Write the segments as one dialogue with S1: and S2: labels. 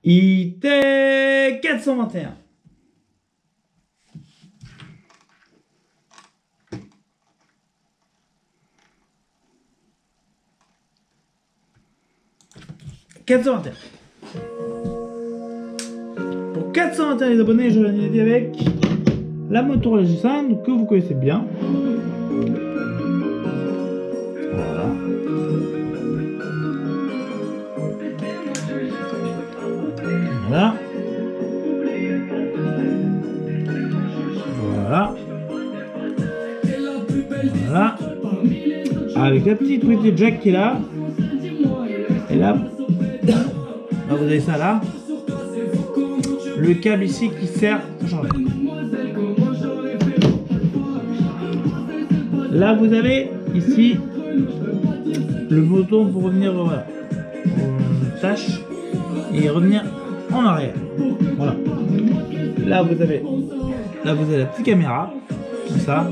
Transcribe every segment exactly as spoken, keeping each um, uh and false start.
S1: I T quatre cent vingt et un. quatre cent vingt et un. Pour quatre cent vingt et un les abonnés, je viens d'aider avec la Motorola G cinq que vous connaissez bien. Voilà. Voilà. Voilà. Voilà. Avec la petite petite jack qui est là. Et là, là vous avez ça là. Le câble ici qui sert à charger. Là vous avez ici le bouton pour revenir voilà, aux tâches et revenir en arrière. Voilà. Là vous avez là vous avez la petite caméra comme ça.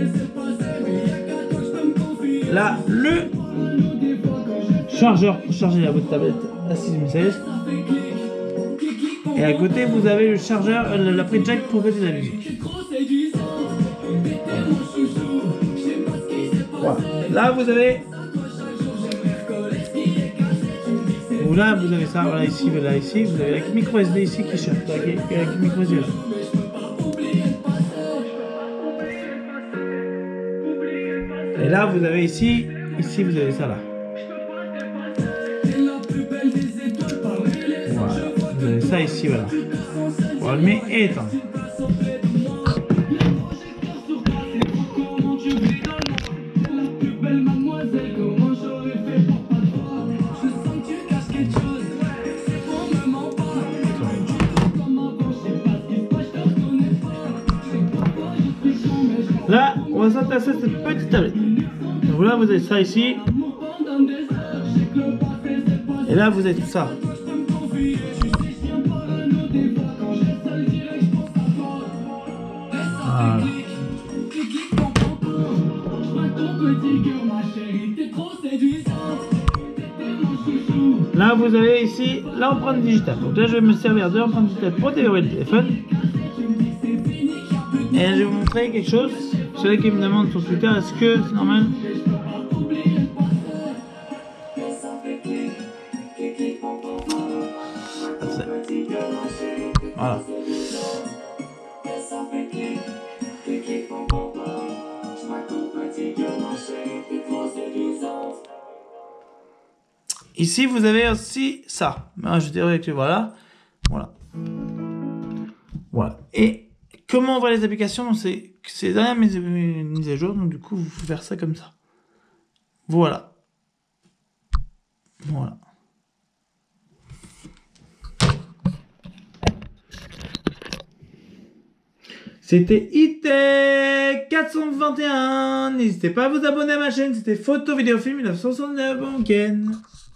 S1: Là le chargeur pour charger la votre tablette à six mille seize. Et à côté vous avez le chargeur, euh, la prise jack pour mettre de la musique. Voilà. Là vous avez là vous avez ça, voilà ici, voilà ici, vous avez la micro S D ici qui cherche, et la micro S D là. Et là vous avez ici, ici vous avez ça là. Voilà, vous avez ça ici, voilà. On le met et éteindre. Là, on va s'intéresser à cette petite tablette. Donc là, vous avez ça ici. Et là, vous avez tout ça. Voilà. Là, vous avez ici l'empreinte digitale. Donc là, je vais me servir de l'empreinte digitale pour déverrouiller le téléphone. Et je vais vous montrer quelque chose. Celui qui me demande sur Twitter, est-ce que c'est normal? Voilà. Ici, vous avez aussi ça. Je dirais que voilà. Voilà. Voilà. Et comment on voit les applications? C'est c'est derrière mes mises à jour, donc du coup, vous pouvez faire ça comme ça. Voilà. Voilà. C'était I T quatre cent vingt et un. N'hésitez pas à vous abonner à ma chaîne. C'était Photo Vidéo Film mille neuf cent soixante-neuf. Bon week-end.